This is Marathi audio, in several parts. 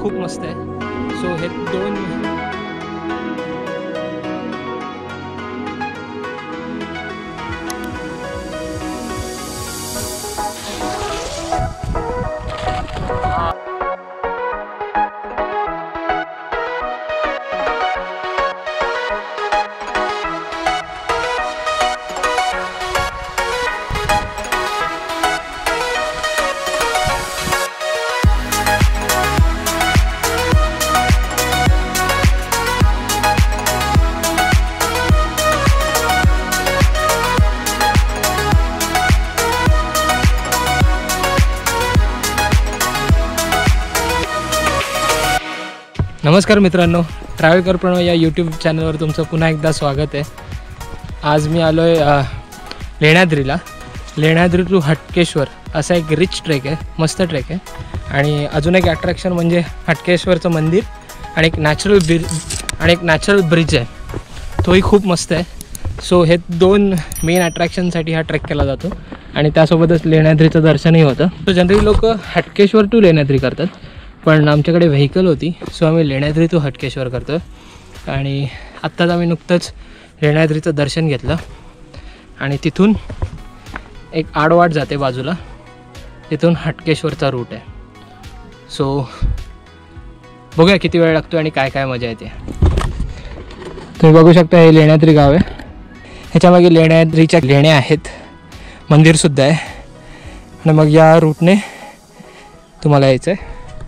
खूप मस्त आहे। सो हे दोन नमस्कार मित्रांनो, ट्रॅव्हल कर प्रणव या यूट्यूब चॅनलवर तुमचं पुन्हा एकदा स्वागत आहे। आज मी आलो आहे लेण्याद्रीला। लेण्याद्री टू हटकेश्वर असा एक रिच ट्रेक आहे, मस्त ट्रेक आहे। आणि अजून एक अट्रॅक्शन म्हणजे हटकेश्वरचं मंदिर आणि एक नॅचरल ब्रिज आहे, तोही खूप मस्त आहे। सो हे दोन मेन अट्रॅक्शनसाठी हा ट्रेक केला जातो आणि त्यासोबतच लेण्याद्रीचं दर्शनही होतं। सो जनरली लोक हटकेश्वर टू लेण्याद्री करतात, पण आमच्याकडे व्हेकल होती, सो आम्ही लेण्याद्री टू हटकेश्वर करतो। आणि आत्ताच आम्ही नुकतंच लेण्याद्रीचं दर्शन घेतलं आणि तिथून एक आडवाट जाते बाजूला, तिथून हटकेश्वरचा रूट आहे। सो बघूया किती वेळ लागतो आणि काय काय मजा येते। तुम्ही बघू शकता हे लेण्याद्री गाव आहे, ह्याच्यामागे लेण्याद्रीच्या लेण्या आहेत, मंदिरसुद्धा आहे। आणि मग या रूटने तुम्हाला यायचं आहे।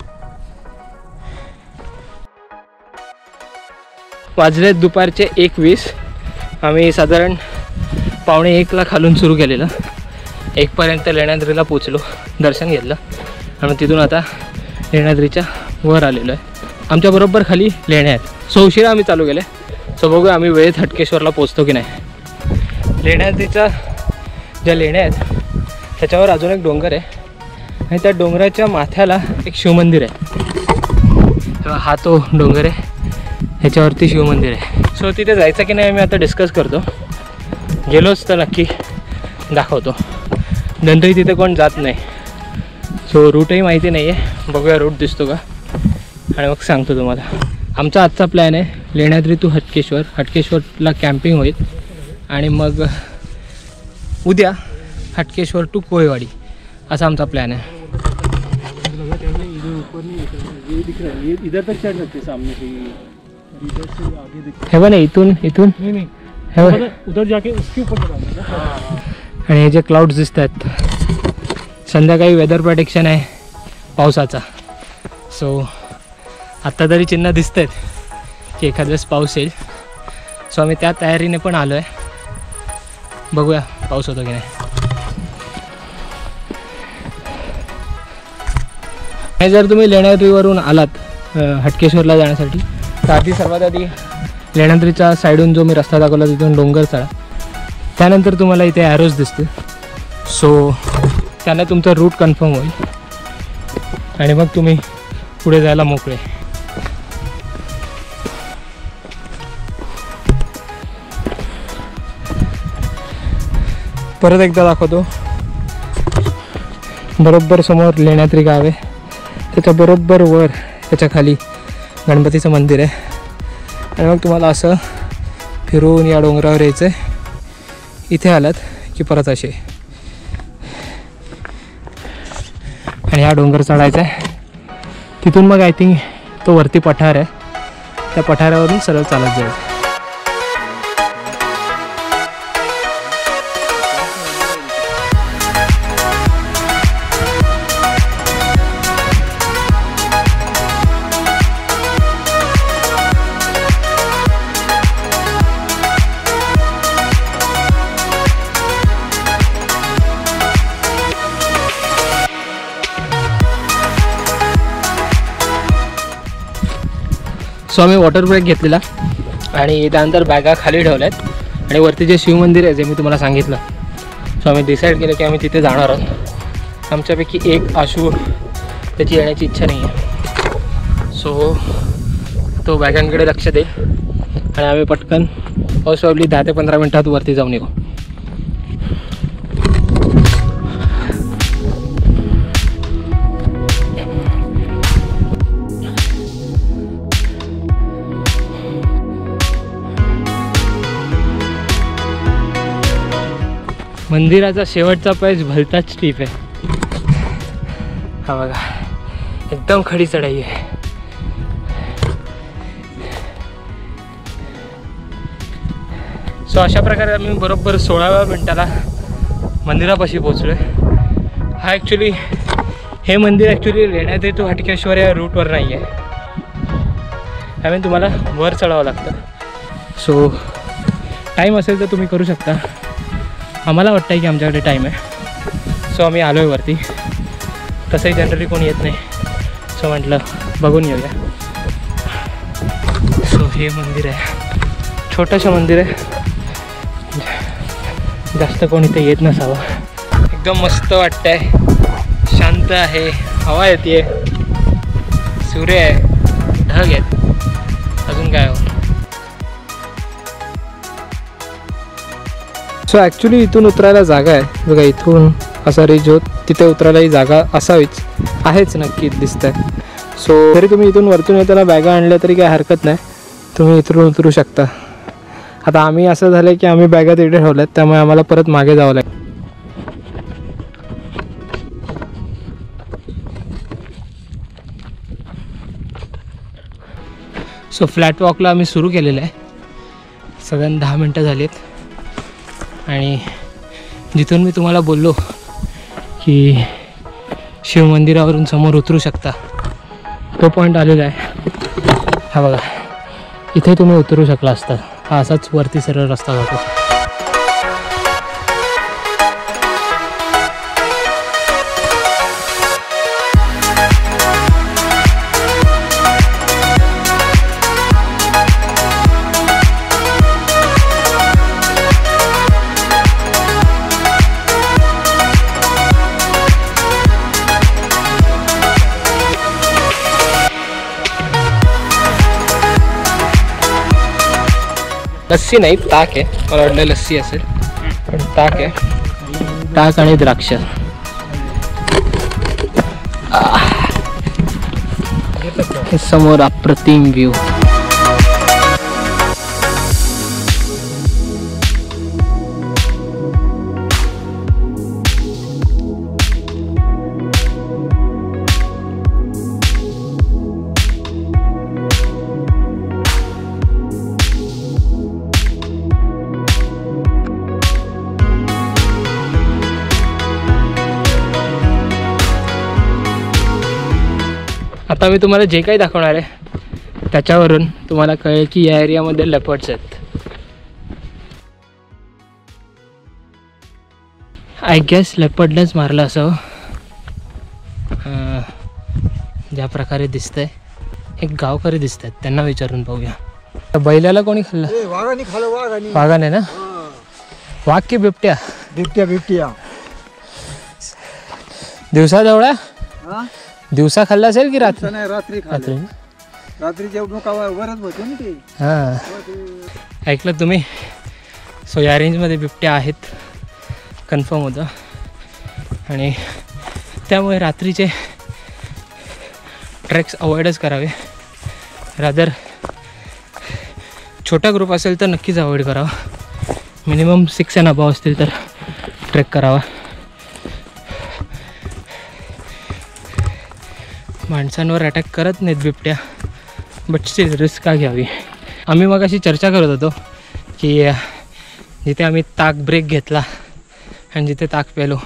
वाजले दुपारचे 1:20। आम्ही साधारण 12:45ला खालून सुरू केलेलं, 1पर्यंत लेण्याद्रीला पोचलो, दर्शन घेतलं आणि तिथून आता लेण्याद्रीच्या वर आलेलो आहे। आमच्याबरोबर खाली लेण्या आहेत, सो उशिरा आम्ही चालू केलं। सो बघूया आम्ही वेळेत हटकेश्वरला पोचतो की नाही। लेण्याद्रीच्या ज्या लेण्या आहेत त्याच्यावर अजून एक डोंगर आहे आणि त्या डोंगराच्या माथ्याला एक शिवमंदिर आहे। हा तो डोंगर आहे, ह्याच्यावरती शिवमंदिर आहे। सो तिथे जायचं की नाही आम्ही आता डिस्कस करतो, गेलोच तर नक्की दाखवतो। नंतरही तिथे कोण जात नाही, सो रूटही माहिती नाही आहे, बघूया रूट दिसतो का आणि मग सांगतो तुम्हाला। आमचा आजचा प्लॅन आहे लेण्याद्री टू हटकेश्वर, हटकेश्वरला कॅम्पिंग होईल आणि मग उद्या हटकेश्वर टू कोळेवाडी असा आमचा प्लॅन आहे। है बना इथून उधर जाके उसके ऊपर आणि हे जे क्लाउड्स दिसत आहेत, संध्याकाळी वेदर प्रोटेक्शन आहे पावसाचा। सो आत्ता तरी चिन्ह दिसत आहेत की एखाद वेळेस पाऊस येईल, सो आम्ही त्या तयारीने पण आलो आहे। बघूया पाऊस होतो की नाही। हे जर तुम्ही लेण्याद्रीवरून आलात हटकेश्वरला जाण्यासाठी तर सर्वात आधी लेण्याद्रीच्या साईडून जो मी रस्ता दाखवला तिथून डोंगर चढा, त्यानंतर तुम्हाला इथे ॲरोज दिसतील। सो त्याने तुमचा रूट कन्फर्म होईल आणि मग तुम्ही पुढे जायला मोकळे। परत एकदा दाखवतो, बरोबर समोर लेण्याद्री गाव आहे, त्याच्या बरोबर वर त्याच्या खाली गणपतीचं मंदिर आहे आणि मग तुम्हाला असं फिरून या डोंगरावर यायचं आहे। इथे आलात की परत असे आणि हा डोंगर चढायचा आहे, तिथून मग आय थिंक तो वरती पठार आहे, त्या पठारावरून सरळ चालत जायचं। सो आम्ही वॉटर ब्रेक घेतलेला आणि त्यानंतर बॅगा खाली ठेवल्यात आणि वरती जे शिवमंदिर आहे जे मी तुम्हाला सांगितलं, सो आम्ही डिसाईड केलं की आम्ही तिथे जाणार आहोत। आमच्यापैकी एक आशू त्याची येण्याची इच्छा नाही आहे, सो तो बॅगांकडे लक्ष दे आणि आम्ही पटकन मोस्ट प्रॉब्ली 10 ते 15 मिनटात वरती जाऊन येऊ। मंदिराचा शेवटचा पैस भलताच स्टीप आहे. हा बघा, एकदम खडी चढाई आहे. सो अशा प्रकारे आम्ही बरोबर 16व्या मिनिटाला मंदिरापाशी पोचलो आहे. हा ॲक्च्युली हे मंदिर ॲक्च्युली लेण्याद्री टू हटकेश्वर या रूटवर नाही आहे. त्यामुळे तुम्हाला वर चढावं लागतं. सो टाईम असेल तर तुम्ही करू शकता. आम्हाला वाटतं आहे की आमच्याकडे टाईम आहे. सो आम्ही आलो आहे वरती. तसंही जनरली कोणी येत नाही. सो म्हटलं बघून येऊया. सो हे मंदिर आहे, छोटंसं मंदिर आहे. जास्त कोणी ते येत नसावं. एकदम मस्त वाटतं आहे, शांत आहे, हवा येते, सूर्य आहे, ढग आहेत. अजून काय हो. सो ॲक्च्युली इथून उतरायला जागा आहे बघा. इथून असा रिज होत तिथे उतरायला ही जागा असावीच, आहेच नक्की दिसत आहे. सो तरी तुम्ही इथून वरतून येताना बॅगा आणल्या तरी काही हरकत नाही, तुम्ही इथून उतरू शकता. आता आम्ही असं झालं की आम्ही बॅगा तिथे ठेवल्यात, त्यामुळे आम्हाला परत मागे जावं लागेल. सो फ्लॅट वॉकला आम्ही सुरू केलेलं आहे. सगळ्यांना 10 मिनटं झालीत. आणि जिथून मी तुम्हाला बोललो की शिवमंदिरावरून समोर उतरू शकता, तो पॉईंट आलेला आहे. हा बघा, इथे तुम्ही उतरू शकला असता. हा असाच वरती सरळ रस्ता जातो. लस्सी नाही, ताक आहे. मला वाटलं लस्सी असेल, पण ताक आहे. ताक आणि द्राक्ष. समोर अप्रतिम व्ह्यू. आता मी तुम्हाला जे काही दाखवणार आहे त्याच्यावरून तुम्हाला कळेल की या एरियामध्ये लेपर्ड्स आहेत. आय गेस लेपर्डनेच मारलं असावं. ज्या प्रकारे दिसतंय, एक गावकरी दिसत आहेत, त्यांना विचारून पाहूया. बैलाला कोणी खाल्लं? वाघाने खाल्लं. वाघाने ना? वाघ की बिबट्या? बिबट्या. दिवसा जवळा दिवसा खाल्ला असेल की रात्री? नाही, रात्री जेवण वरच होते ना ते. हां, ऐकलं तुम्ही? सो या रेंजमध्ये बिबट्या आहेत, कन्फर्म होतं. आणि त्यामुळे रात्रीचे ट्रेक्स अवॉइडच करावे. रादर छोटा ग्रुप असेल तर नक्कीच अवॉइड करावा. मिनिमम 6 and above असतील तर ट्रेक करावा. माणसांवर अटॅक करत नाहीत बिबट्या, बट स्टील रिस्क का घ्यावी. आम्ही मग अशी चर्चा करत होतो की जिथे आम्ही ताक ब्रेक घेतला आणि जिथे ताक प्यालो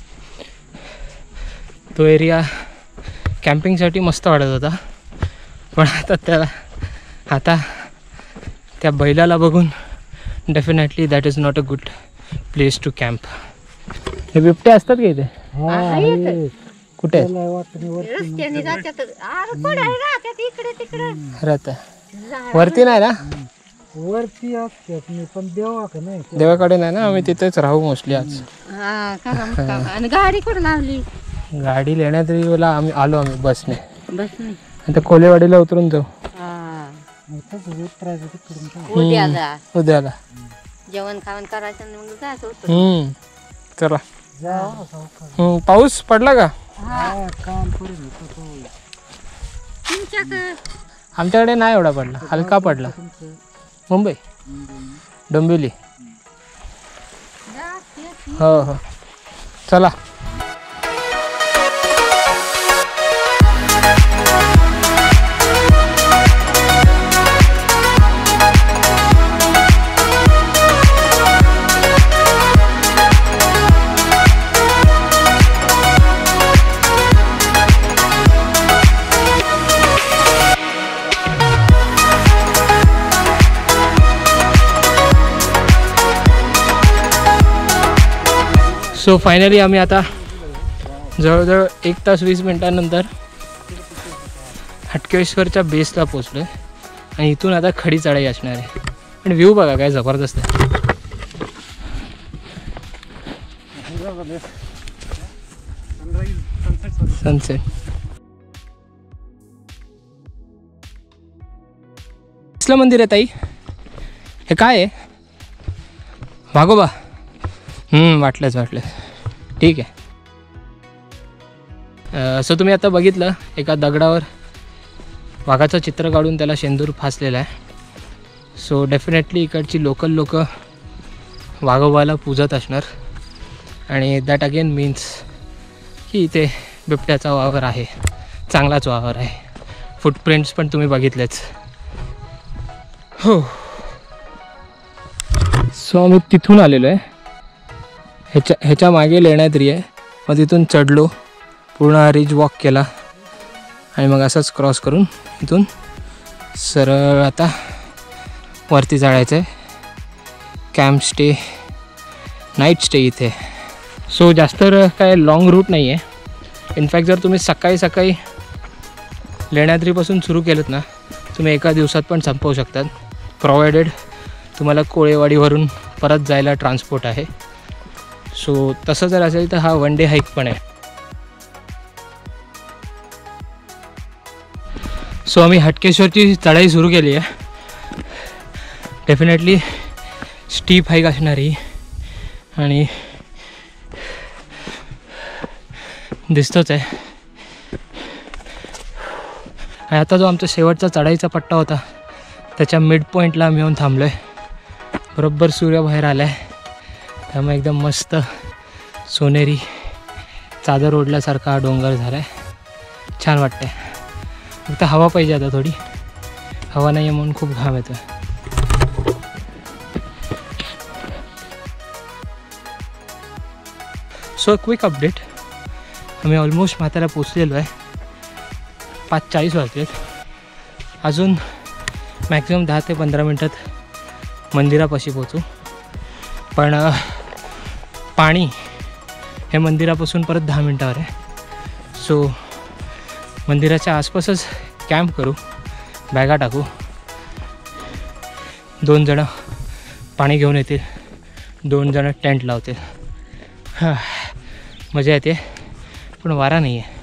तो एरिया कॅम्पिंगसाठी मस्त वाटत होता. पण आता त्या बैलाला बघून definitely that is not a good place to camp. हे बिबटे असतात का इथे? कुठे राहत? वरती नाही ना? वरती असतात पण देवाकडे नाही ना. आम्ही तिथेच राहू मोस्टली आज. आणि गाडी कुठं लावली? गाडी लेण्याद्रीला आम्ही आलो, आम्ही बसने. आता कोलेवाडीला उतरून जाऊ उद्याला. जेवण खावण करायचं मग जायचं. चला. पाऊस पडला का? आमच्याकडे नाही एवढा पडला, हलका पडला. मुंबई डोंबिवली हो हो चला. सो फायनली आम्ही आता जवळजवळ 1 तास 20 मिनिटांनंतर हटकेश्वरच्या बेसला पोचलो आहे आणि इथून आता खडी चढाई असणार आहे. आणि व्ह्यू बघा काय जबरदस्त आहे. सनसेट. कसलं मंदिर आहे ताई? हे काय आहे? वाघोबा. वाटलंच ठीक आहे. सो तुम्ही आता बघितलं एका दगडावर वाघाचं चित्र काढून त्याला शेंदूर फासलेला आहे. सो डेफिनेटली इकडची लोकल लोक वाघोबाला पूजत असणार आणि दॅट अगेन मीन्स की इथे बिबट्याचा वावर आहे, चांगलाच वावर आहे. फुटप्रिंट्स पण तुम्ही बघितलेच. हो. सो आम्ही तिथून आलेलो आहे. ह्याच्या मागे लेण्याद्री आहे. मग तिथून चढलो, पूर्ण रिज वॉक केला आणि मग असंच क्रॉस करून इथून सरळ आता वरती चढायचं आहे. कॅम्प स्टे, नाईट स्टे इथे. सो जास्त काय लॉंग रूट नाही आहे. इनफॅक्ट जर तुम्ही सकाळी लेण्याद्रीपासून सुरू केलं ना, तुम्ही एका दिवसात पण संपवू शकतात, प्रोव्हायडेड तुम्हाला कोळेवाडीवरून परत जायला ट्रान्सपोर्ट आहे. सो तसं जर असेल तर हा 1 डे हाईक पण आहे. सो आम्ही हटकेश्वरची चढाई सुरू केली आहे. डेफिनेटली स्टीप हाईक असणारी आणि दिसतोच आहे. आणि आता जो आमचा शेवटचा चढाईचा पट्टा होता त्याच्या मिड पॉईंटला आम्ही येऊन थांबलो आहे. बरोबर सूर्य बाहेर आला आहे, त्यामुळे एकदम मस्त सोनेरी चादर ओढल्यासारखा डोंगर झाला आहे. छान वाटतं आहे. फक्त हवा पाहिजे आता थोडी. हवा नाही आहे म्हणून खूप घाम येतो आहे. सो क्विक अपडेट, आम्ही ऑलमोस्ट म्हातारा पोचलेलो आहे. 5:40 वाजलेत. अजून मॅक्झिमम 10 ते 15 मिनटात मंदिरापाशी पोचू. पण पाणी हे मंदिरापासून परत 10 मिनटावर आहे. सो मंदिराच्या आसपासच कॅम्प करू, बॅगा टाकू. 2 जणं पाणी घेऊन येतील, 2 जणं टेंट लावतील. हां, मजा येते पण वारा नाही आहे.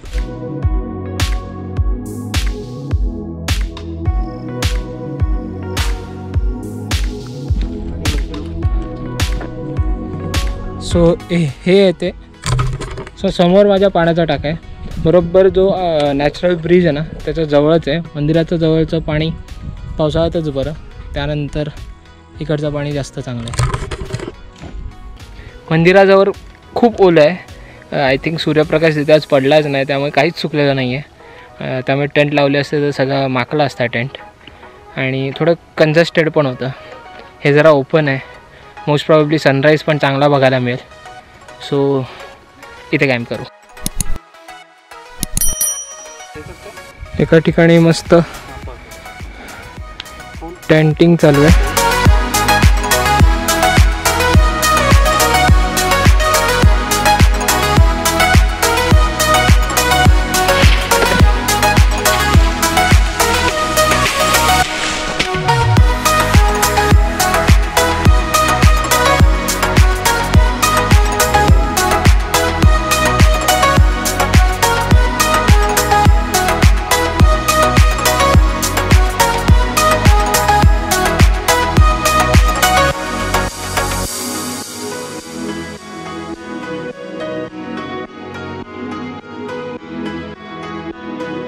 सो हे येते. सो समोर माझ्या पाण्याचा टाका आहे. बरोबर जो नॅचरल ब्रिज आहे ना त्याच्या जवळच आहे. मंदिराचं जवळचं पाणी पावसाळ्यातच बरं, त्यानंतर इकडचं पाणी जास्त चांगलं आहे. मंदिराजवळ खूप ओलं आहे. आय थिंक सूर्यप्रकाश तिथे आज पडलाच नाही, त्यामुळे काहीच सुकलेलं नाही आहे. त्यामुळे टेंट लावले असते तर सगळं माकलं असतं टेंट. आणि थोडं कंजस्टेड पण होतं. हे जरा ओपन आहे. मोस्ट प्रॉब्ली सनराईज पण चांगला बघायला मिळेल. सो इथे कॅम्प करू. एका ठिकाणी मस्त टेंटिंग चालू आहे.